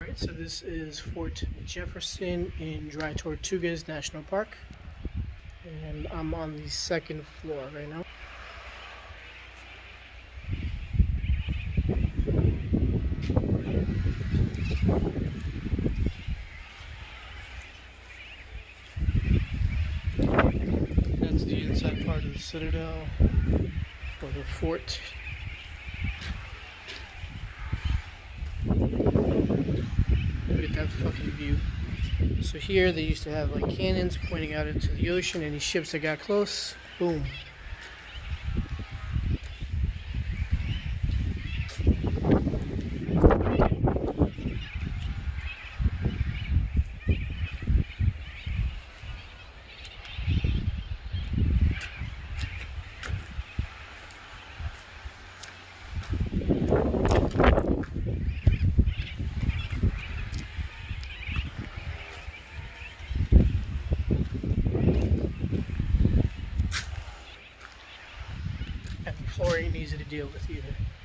Alright, so this is Fort Jefferson in Dry Tortugas National Park, and I'm on the second floor right now. That's the inside part of the citadel, or the fort. Look at that fucking view. So here they used to have like cannons pointing out into the ocean. Any ships that got close, boom. And the floor ain't easy to deal with either.